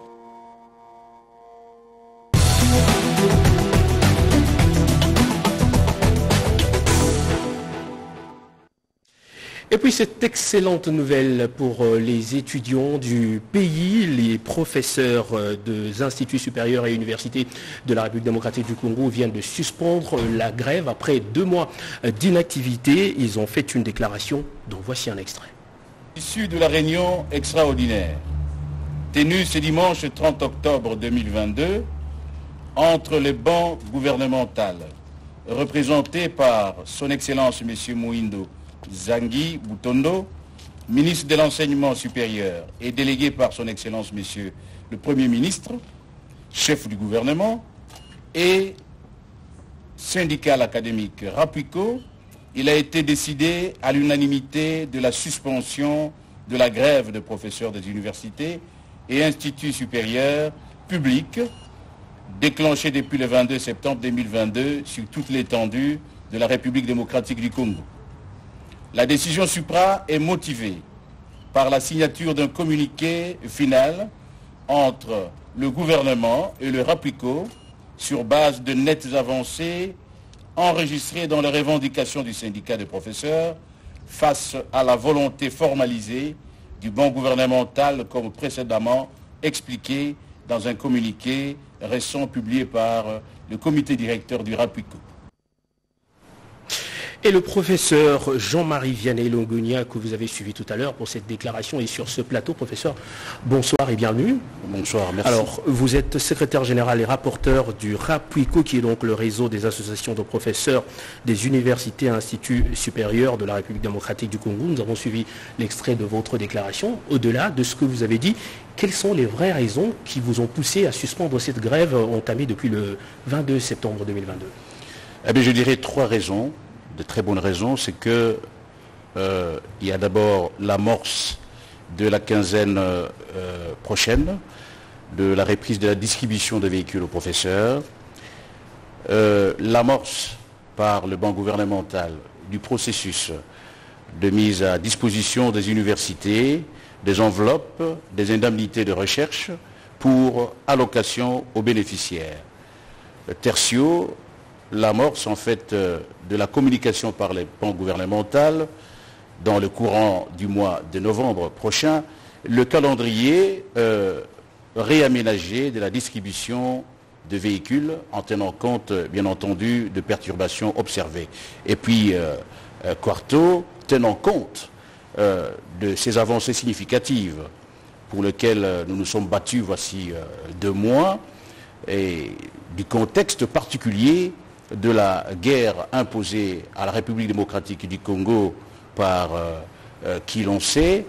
Et puis cette excellente nouvelle pour les étudiants du pays, les professeurs des instituts supérieurs et universités de la République démocratique du Congo viennent de suspendre la grève après deux mois d'inactivité. Ils ont fait une déclaration dont voici un extrait. Issu de la réunion extraordinaire tenue ce dimanche trente octobre deux mille vingt-deux entre les bancs gouvernementales représentés par son Excellence M. Mouindo Zangi Boutondo, ministre de l'Enseignement supérieur et délégué par son Excellence Monsieur le Premier ministre, chef du gouvernement, et syndical académique Rapuico, il a été décidé à l'unanimité de la suspension de la grève de professeurs des universités et instituts supérieurs publics déclenchée depuis le vingt-deux septembre deux mille vingt-deux sur toute l'étendue de la République démocratique du Congo. La décision supra est motivée par la signature d'un communiqué final entre le gouvernement et le Rapuico sur base de nettes avancées enregistrées dans les revendications du syndicat des professeurs face à la volonté formalisée du banc gouvernemental comme précédemment expliqué dans un communiqué récent publié par le comité directeur du Rapuico. Et le professeur Jean-Marie Vianney Longonia, que vous avez suivi tout à l'heure pour cette déclaration et sur ce plateau. Professeur, bonsoir et bienvenue. Bonsoir, merci. Alors, vous êtes secrétaire général et rapporteur du Rapuico, qui est donc le réseau des associations de professeurs des universités et instituts supérieurs de la République démocratique du Congo. Nous avons suivi l'extrait de votre déclaration. Au-delà de ce que vous avez dit, quelles sont les vraies raisons qui vous ont poussé à suspendre cette grève entamée depuis le vingt-deux septembre deux mille vingt-deux? Eh bien, je dirais trois raisons. De très bonnes raisons, c'est que euh, il y a d'abord l'amorce de la quinzaine euh, prochaine, de la reprise de la distribution de véhicules aux professeurs, euh, l'amorce par le banc gouvernemental du processus de mise à disposition des universités, des enveloppes, des indemnités de recherche pour allocation aux bénéficiaires. Tertio, l'amorce en fait euh, de la communication par les banques gouvernementales dans le courant du mois de novembre prochain, le calendrier euh, réaménagé de la distribution de véhicules en tenant compte, bien entendu, de perturbations observées. Et puis, euh, euh, quarto, tenant compte euh, de ces avancées significatives pour lesquelles euh, nous nous sommes battus voici euh, deux mois, et du contexte particulier de la guerre imposée à la République démocratique du Congo par euh, euh, qui l'on sait,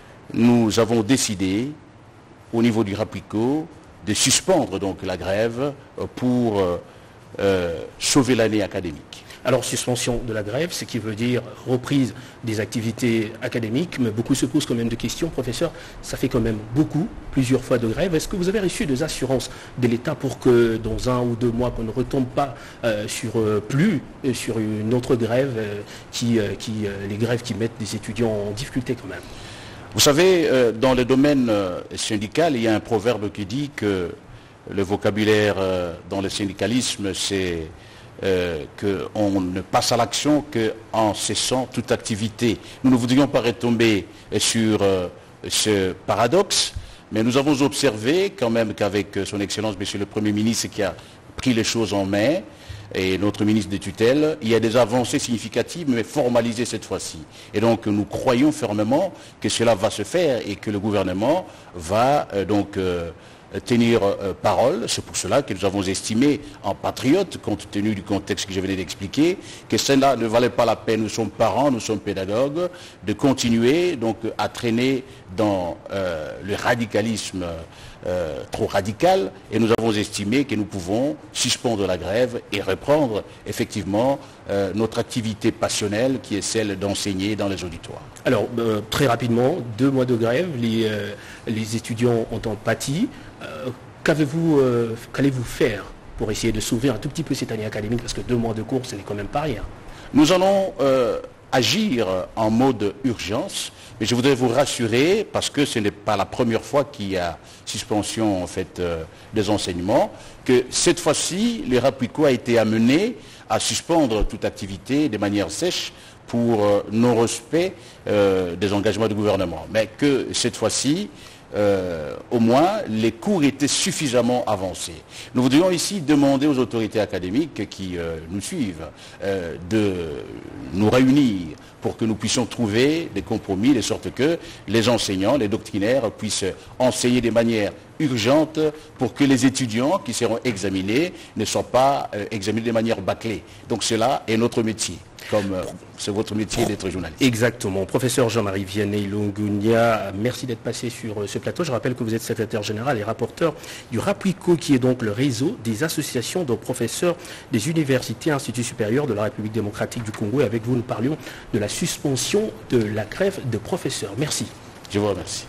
nous avons décidé, au niveau du RAPICO, de suspendre donc la grève pour euh, euh, sauver l'année académique. Alors, suspension de la grève, ce qui veut dire reprise des activités académiques, mais beaucoup se posent quand même de questions. Professeur, ça fait quand même beaucoup, plusieurs fois de grève. Est-ce que vous avez reçu des assurances de l'État pour que dans un ou deux mois, qu'on ne retombe pas euh, sur euh, plus euh, sur une autre grève, euh, qui, euh, qui, euh, les grèves qui mettent des étudiants en difficulté quand même? Vous savez, euh, dans le domaine euh, syndical, il y a un proverbe qui dit que le vocabulaire euh, dans le syndicalisme, c'est Euh, qu'on ne passe à l'action qu'en cessant toute activité. Nous ne voudrions pas retomber sur euh, ce paradoxe, mais nous avons observé quand même qu'avec son Excellence, Monsieur le Premier ministre, qui a pris les choses en main, et notre ministre des tutelles, il y a des avancées significatives, mais formalisées cette fois-ci. Et donc nous croyons fermement que cela va se faire et que le gouvernement va euh, donc euh, tenir euh, parole. C'est pour cela que nous avons estimé en patriote, compte tenu du contexte que je venais d'expliquer, que cela ne valait pas la peine, nous sommes parents, nous sommes pédagogues, de continuer donc à traîner dans euh, le radicalisme euh, trop radical, et nous avons estimé que nous pouvons suspendre la grève et reprendre effectivement euh, notre activité passionnelle qui est celle d'enseigner dans les auditoires. Alors, euh, très rapidement, deux mois de grève, les, euh, les étudiants ont en pâti. Euh, qu'avez-vous, euh, qu'allez-vous faire pour essayer de sauver un tout petit peu cette année académique, parce que deux mois de cours, ce n'est quand même pas rien? Nous allons euh, agir en mode urgence, mais je voudrais vous rassurer, parce que ce n'est pas la première fois qu'il y a suspension en fait, euh, des enseignements, que cette fois-ci, le RAPICO a été amené à suspendre toute activité de manière sèche pour euh, non-respect euh, des engagements du gouvernement. Mais que cette fois-ci, Euh, au moins, les cours étaient suffisamment avancés. Nous voudrions ici demander aux autorités académiques qui euh, nous suivent euh, de nous réunir pour que nous puissions trouver des compromis, de sorte que les enseignants, les doctrinaires puissent enseigner de manière urgente pour que les étudiants qui seront examinés ne soient pas euh, examinés de manière bâclée. Donc cela est notre métier, comme euh, c'est votre métier d'être journaliste. Exactement. Professeur Jean-Marie Vianney Lungunia, merci d'être passé sur ce plateau. Je rappelle que vous êtes secrétaire général et rapporteur du RAPICO, qui est donc le réseau des associations de professeurs des universités et instituts supérieurs de la République démocratique du Congo. Et avec vous, nous parlions de la suspension de la grève de professeurs. Merci. Je vous remercie.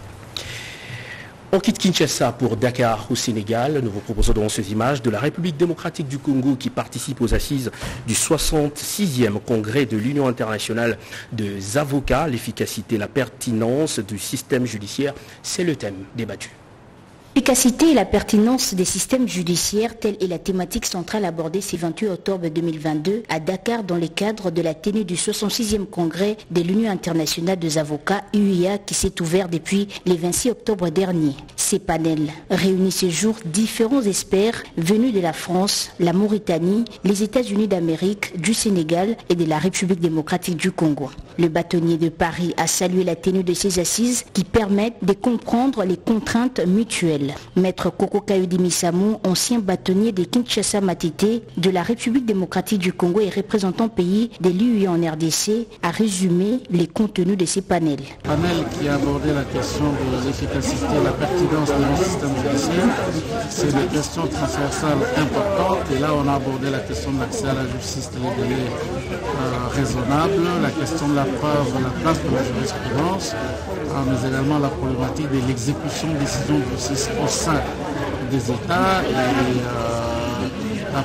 On quitte Kinshasa pour Dakar au Sénégal. Nous vous proposons dans ces images de la République démocratique du Congo qui participe aux assises du soixante-sixième congrès de l'Union internationale des avocats. L'efficacité, la pertinence du système judiciaire, c'est le thème débattu. L'efficacité et la pertinence des systèmes judiciaires, telle est la thématique centrale abordée ce vingt-huit octobre deux mille vingt-deux à Dakar dans le cadre de la tenue du soixante-sixième congrès de l'Union internationale des avocats U I A qui s'est ouvert depuis le vingt-six octobre dernier. Ces panels réunissent ce jour différents experts venus de la France, la Mauritanie, les États-Unis d'Amérique, du Sénégal et de la République démocratique du Congo. Le bâtonnier de Paris a salué la tenue de ces assises qui permettent de comprendre les contraintes mutuelles. Maître Koko Kayodi Misamou, ancien bâtonnier de Kinshasa Matete de la République démocratique du Congo et représentant pays de l'U I A en R D C, a résumé les contenus de ces panels. Panel qui a abordé la question de l'efficacité et la pertinence de nos systèmes judiciaires. C'est une question transversale importante. Et là, on a abordé la question de l'accès à la justice dans les délais euh, raisonnables, la question de la preuve, la place de la jurisprudence, euh, mais également la problématique de l'exécution de décisions de justice au sein des États et euh, la promotion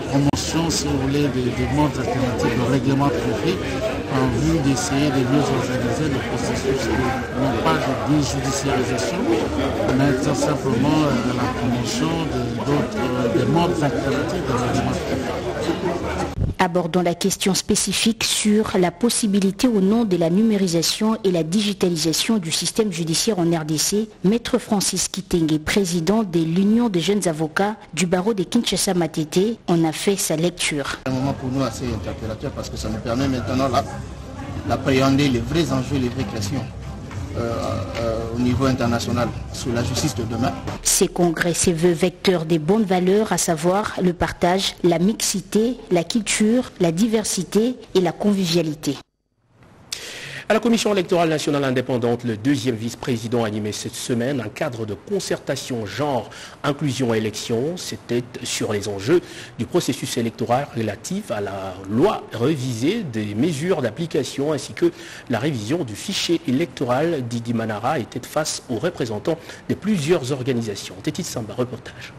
promotion, si vous voulez, des, des modes alternatifs de règlement de conflit en vue d'essayer de mieux organiser le processus, de, non pas de déjudiciarisation, mais tout simplement euh, la promotion de, d'autres, des modes alternatifs de règlement de conflit. Abordons la question spécifique sur la possibilité au nom de la numérisation et la digitalisation du système judiciaire en R D C. Maître Francis Kitenge, président de l'Union des jeunes avocats du barreau de Kinshasa Matete, en a fait sa lecture. C'est un moment pour nous assez interpellateur parce que ça nous permet maintenant d'appréhender les vrais enjeux, les vraies questions. Euh, euh, au niveau international sur la justice de demain. Ces congrès se veulent vecteurs des bonnes valeurs, à savoir le partage, la mixité, la culture, la diversité et la convivialité. À la Commission électorale nationale indépendante, le deuxième vice-président animé cette semaine un cadre de concertation genre, inclusion et élection. C'était sur les enjeux du processus électoral relatif à la loi révisée des mesures d'application ainsi que la révision du fichier électoral. Didi Manara était face aux représentants de plusieurs organisations. Tétis Samba, reportage.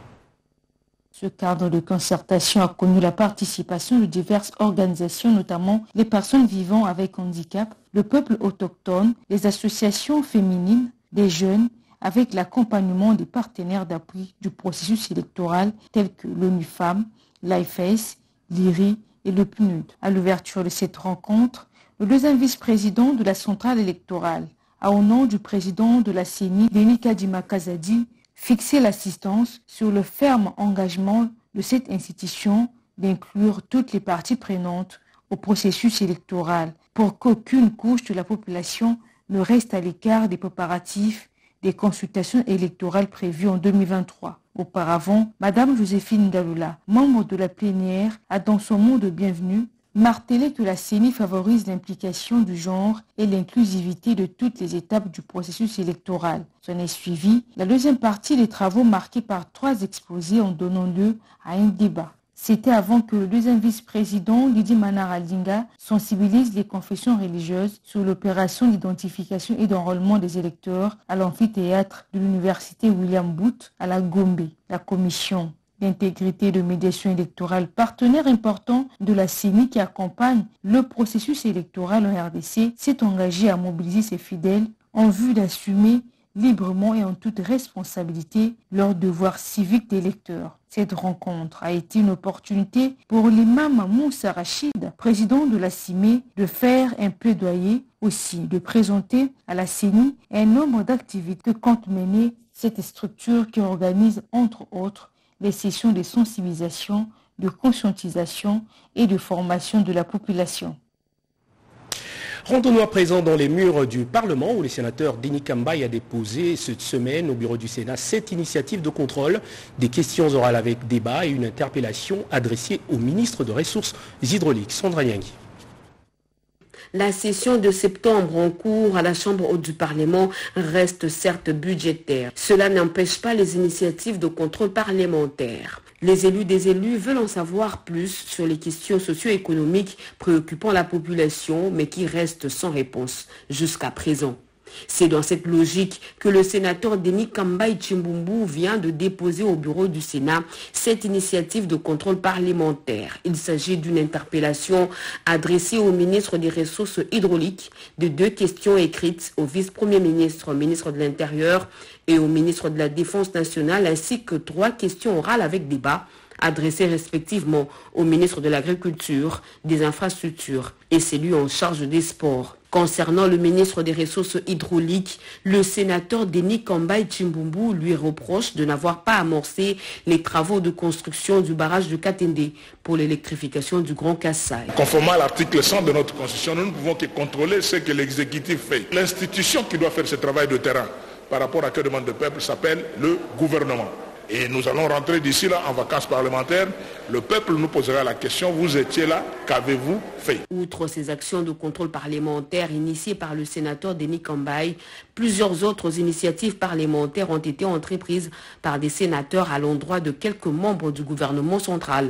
Ce cadre de concertation a connu la participation de diverses organisations, notamment les personnes vivant avec handicap, le peuple autochtone, les associations féminines, des jeunes, avec l'accompagnement des partenaires d'appui du processus électoral tels que l'ONU Femmes, l'A F S, l'I R I et le P N U D. À l'ouverture de cette rencontre, le deuxième vice-président de la centrale électorale a, au nom du président de la C E N I, Denis Kadima Kazadi, fixer l'assistance sur le ferme engagement de cette institution d'inclure toutes les parties prenantes au processus électoral pour qu'aucune couche de la population ne reste à l'écart des préparatifs des consultations électorales prévues en deux mille vingt-trois. Auparavant, Madame Joséphine Dalula, membre de la plénière, a dans son mot de bienvenue martelé que la C E N I favorise l'implication du genre et l'inclusivité de toutes les étapes du processus électoral. S'en est suivi la deuxième partie des travaux marqués par trois exposés en donnant lieu à un débat. C'était avant que le deuxième vice-président, Didi Manara Linga, sensibilise les confessions religieuses sur l'opération d'identification et d'enrôlement des électeurs à l'amphithéâtre de l'université William Booth à la Gombe. La commission d'intégrité de médiation électorale, partenaire important de la C E N I qui accompagne le processus électoral en R D C, s'est engagée à mobiliser ses fidèles en vue d'assumer librement et en toute responsabilité leur devoir civique d'électeur. Cette rencontre a été une opportunité pour l'imam Moussa Rachid, président de la C I M E, de faire un plaidoyer, aussi de présenter à la C E N I un nombre d'activités que compte mener cette structure qui organise entre autres les sessions de sensibilisation, de conscientisation et de formation de la population. Rendons-nous à présent dans les murs du Parlement où le sénateur Denis Kambaye a déposé cette semaine au bureau du Sénat sept initiatives de contrôle, des questions orales avec débat et une interpellation adressée au ministre de Ressources hydrauliques, Sandra Nyangui. La session de septembre en cours à la Chambre haute du Parlement reste certes budgétaire. Cela n'empêche pas les initiatives de contrôle parlementaire. Les élus des élus veulent en savoir plus sur les questions socio-économiques préoccupant la population, mais qui restent sans réponse jusqu'à présent. C'est dans cette logique que le sénateur Denis Kambaye Chimbumbu vient de déposer au bureau du Sénat cette initiative de contrôle parlementaire. Il s'agit d'une interpellation adressée au ministre des Ressources hydrauliques, de deux questions écrites au vice-premier ministre, au ministre de l'Intérieur et au ministre de la Défense nationale, ainsi que trois questions orales avec débat adressées respectivement au ministre de l'Agriculture, des Infrastructures et celui en charge des Sports. Concernant le ministre des Ressources hydrauliques, le sénateur Denis Kambaye Chimbumbu lui reproche de n'avoir pas amorcé les travaux de construction du barrage de Katende pour l'électrification du Grand Kassai. Conformément à l'article cent de notre Constitution, nous ne pouvons que contrôler ce que l'exécutif fait. L'institution qui doit faire ce travail de terrain par rapport à ce que demande le peuple s'appelle le gouvernement. Et nous allons rentrer d'ici là en vacances parlementaires. Le peuple nous posera la question, vous étiez là, qu'avez-vous fait? Outre ces actions de contrôle parlementaire initiées par le sénateur Denis Kambaye, plusieurs autres initiatives parlementaires ont été entreprises par des sénateurs à l'endroit de quelques membres du gouvernement central.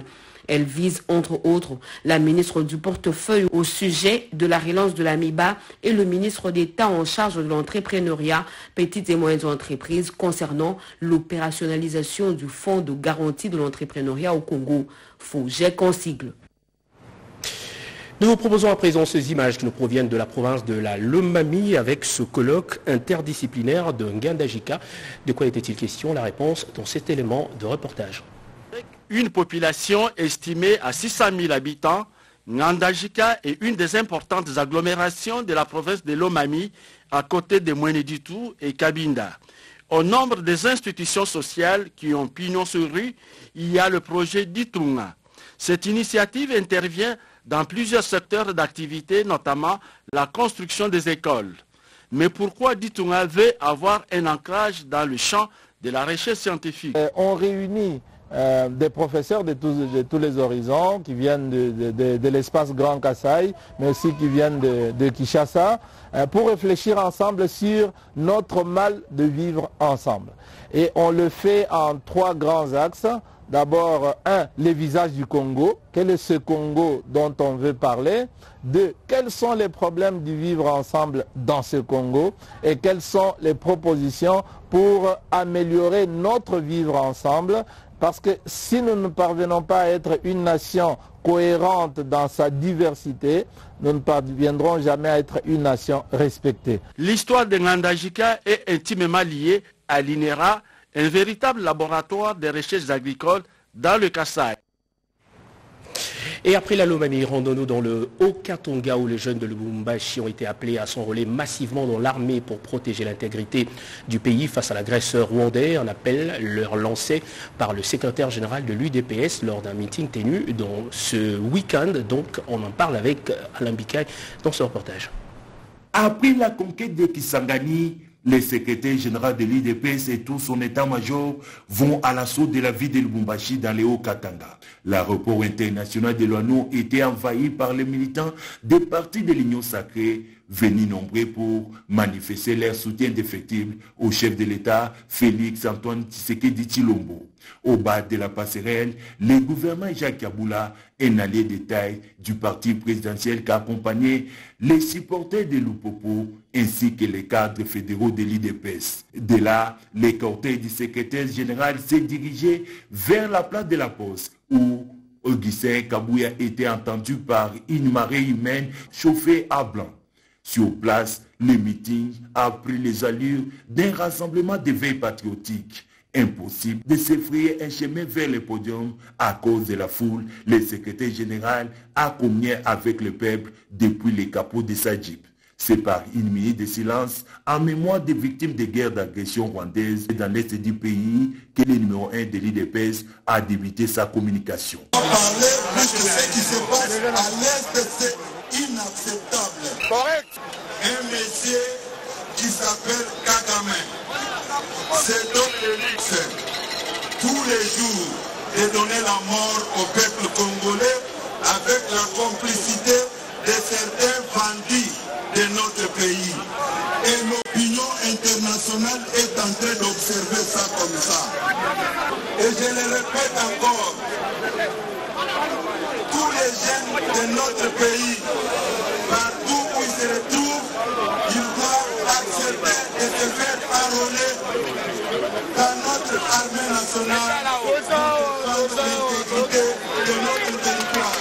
Elle vise entre autres la ministre du portefeuille au sujet de la relance de l'AMIBA et le ministre d'État en charge de l'entrepreneuriat, petites et moyennes entreprises concernant l'opérationnalisation du fonds de garantie de l'entrepreneuriat au Congo, FOGEC en sigle. Nous vous proposons à présent ces images qui nous proviennent de la province de la Lomami avec ce colloque interdisciplinaire de Ngandajika. De quoi était-il question? La réponse dans cet élément de reportage. Une population estimée à six cent mille habitants, Ngandajika est une des importantes agglomérations de la province de Lomami, à côté de Mweneditu et Kabinda. Au nombre des institutions sociales qui ont pignon sur rue, il y a le projet Ditunga. Cette initiative intervient dans plusieurs secteurs d'activité, notamment la construction des écoles. Mais pourquoi Ditunga veut avoir un ancrage dans le champ de la recherche scientifique? euh, On réunit euh, des professeurs de tous, de tous les horizons qui viennent de, de, de, de l'espace Grand Kasaï, mais aussi qui viennent de, de Kinshasa, euh, pour réfléchir ensemble sur notre mal de vivre ensemble. Et on le fait en trois grands axes. D'abord, un, les visages du Congo. Quel est ce Congo dont on veut parler? Deux, quels sont les problèmes du vivre ensemble dans ce Congo? Et quelles sont les propositions pour améliorer notre vivre ensemble? Parce que si nous ne parvenons pas à être une nation cohérente dans sa diversité, nous ne parviendrons jamais à être une nation respectée. L'histoire de Ngandajika est intimement liée à l'I N E R A, un véritable laboratoire de recherches agricoles dans le Kasaï. Et après la Lomami, rendons-nous dans le Haut-Katonga où les jeunes de Lubumbashi ont été appelés à s'enrôler massivement dans l'armée pour protéger l'intégrité du pays face à l'agresseur rwandais. Un appel leur lancé par le secrétaire général de l'U D P S lors d'un meeting tenu dans ce week-end. Donc on en parle avec Alain Bikaï dans ce reportage. Après la conquête de Kisangani, le secrétaire général de l'U D P S et tout son état-major vont à l'assaut de la ville de Lubumbashi dans le Haut-Katanga. L'aéroport international de Luano était envahi par les militants des partis de l'Union sacrée venus nombreux pour manifester leur soutien indéfectible au chef de l'État, Félix Antoine Tshisekedi Tshilombo. Au bas de la passerelle, le gouvernement Jacques Kabila, un allié de taille du parti présidentiel qui accompagnait les supporters de Lupopo ainsi que les cadres fédéraux de l'U D P S. De là, les cortèges du secrétaire général s'est dirigé vers la place de la Poste où Augustin Kabouya était entendu par une marée humaine chauffée à blanc. Sur place, le meeting a pris les allures d'un rassemblement de veille patriotique. Impossible de s'effrayer un chemin vers le podium à cause de la foule. Le secrétaire général a communié avec le peuple depuis les capots de sa Jeep. C'est par une minute de silence en mémoire des victimes de guerre d'agression rwandaise dans l'est du pays que le numéro un de l'U D P S a débuté sa communication. Parler de ce qui se passe à l'est, c'est inacceptable. Correct. Un monsieur qui s'appelle Kagame. C'est donc le luxe tous les jours de donner la mort au peuple congolais avec la complicité de certains bandits de notre pays. Et l'opinion internationale est en train d'observer ça comme ça. Et je le répète encore, tous les jeunes de notre pays, partout où ils se retrouvent, ils doivent accepter de se faire enrôler dans notre armée nationale pour défendre l'intégrité de notre territoire.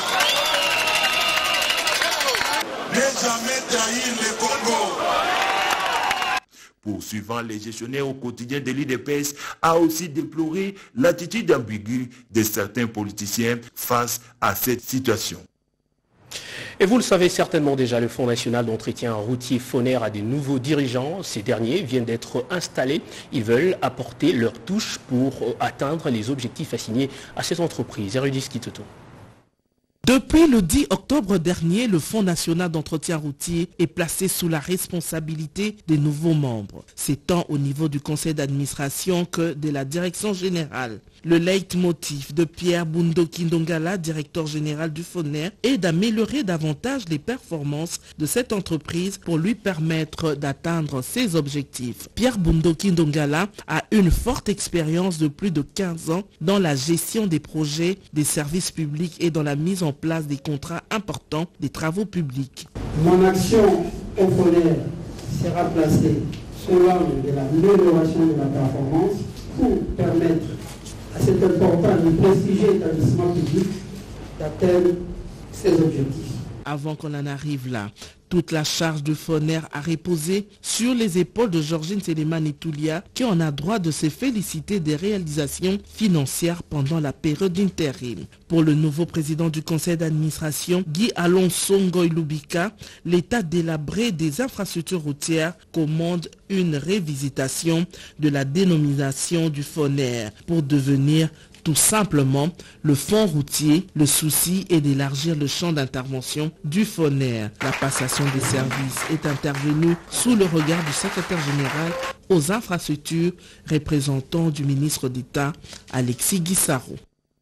Ne jamais trahir le Congo. Poursuivant les gestionnaires au quotidien de l'U D P S a aussi déploré l'attitude ambiguë de certains politiciens face à cette situation. Et vous le savez certainement déjà, le Fonds national d'entretien routier Foner a des nouveaux dirigeants. Ces derniers viennent d'être installés. Ils veulent apporter leur touche pour atteindre les objectifs assignés à ces entreprises. Érudis Kitoto. Depuis le dix octobre dernier, le Fonds national d'entretien routier est placé sous la responsabilité des nouveaux membres. C'est tant au niveau du conseil d'administration que de la direction générale. Le leitmotiv de Pierre Bundoki Ndongala, directeur général du FONER, est d'améliorer davantage les performances de cette entreprise pour lui permettre d'atteindre ses objectifs. Pierre Bundoki Ndongala a une forte expérience de plus de quinze ans dans la gestion des projets, des services publics et dans la mise en place des contrats importants des travaux publics. Mon action au FONER sera placée sur l'angle de l'amélioration de la performance pour permettre à cet important et prestigieux établissement public d'atteindre ses objectifs. Avant qu'on en arrive là, toute la charge du FONER a reposé sur les épaules de Georgine Selemani Toulia, qui en a droit de se féliciter des réalisations financières pendant la période d'intérim. Pour le nouveau président du conseil d'administration, Guy Alonso Ngoy Lubika, l'état délabré des infrastructures routières commande une révisitation de la dénomination du FONER pour devenir tout simplement le fonds routier. Le souci est d'élargir le champ d'intervention du FONER. La passation des services est intervenue sous le regard du secrétaire général aux infrastructures, représentant du ministre d'État Alexis Guissaro.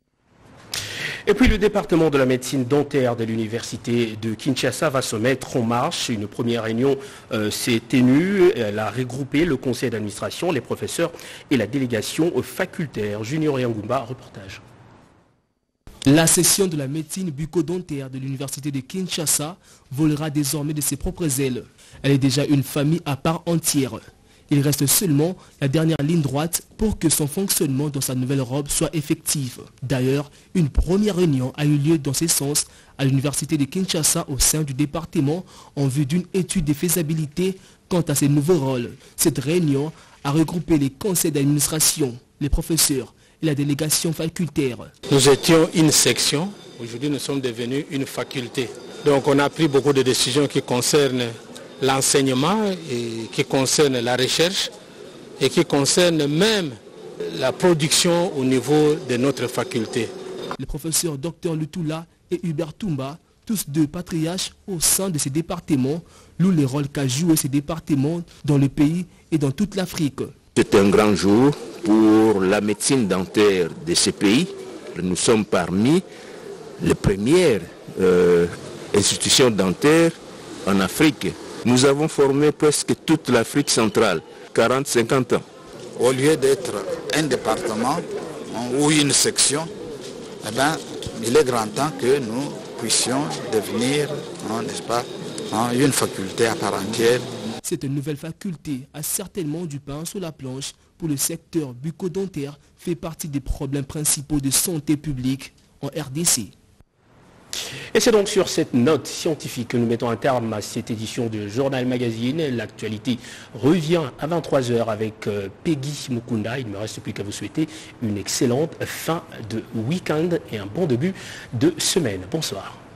Et puis le département de la médecine dentaire de l'université de Kinshasa va se mettre en marche. Une première réunion euh, s'est tenue. Elle a regroupé le conseil d'administration, les professeurs et la délégation facultaire. Junior Yangumba, reportage. La session de la médecine bucco-dentaire de l'université de Kinshasa volera désormais de ses propres ailes. Elle est déjà une famille à part entière. Il reste seulement la dernière ligne droite pour que son fonctionnement dans sa nouvelle robe soit effectif. D'ailleurs, une première réunion a eu lieu dans ce sens à l'université de Kinshasa au sein du département en vue d'une étude de faisabilité quant à ces nouveaux rôles. Cette réunion a regroupé les conseils d'administration, les professeurs et la délégation facultaire. Nous étions une section, aujourd'hui nous sommes devenus une faculté. Donc on a pris beaucoup de décisions qui concernent l'enseignement et qui concerne la recherche et qui concerne même la production au niveau de notre faculté. Les professeurs Docteur Lutula et Hubert Toumba, tous deux patriarches au sein de ces départements, louent le rôle qu'a joué ces départements dans le pays et dans toute l'Afrique. C'est un grand jour pour la médecine dentaire de ce pays. Nous sommes parmi les premières euh, institutions dentaires en Afrique. Nous avons formé presque toute l'Afrique centrale, quarante à cinquante ans. Au lieu d'être un département ou une section, eh bien, il est grand temps que nous puissions devenir, n'est-ce pas, une faculté à part entière. Cette nouvelle faculté a certainement du pain sur la planche pour le secteur bucco-dentaire, fait partie des problèmes principaux de santé publique en R D C. Et c'est donc sur cette note scientifique que nous mettons un terme à cette édition de Journal Magazine. L'actualité revient à vingt-trois heures avec Peggy Mukunda. Il ne me reste plus qu'à vous souhaiter une excellente fin de week-end et un bon début de semaine. Bonsoir.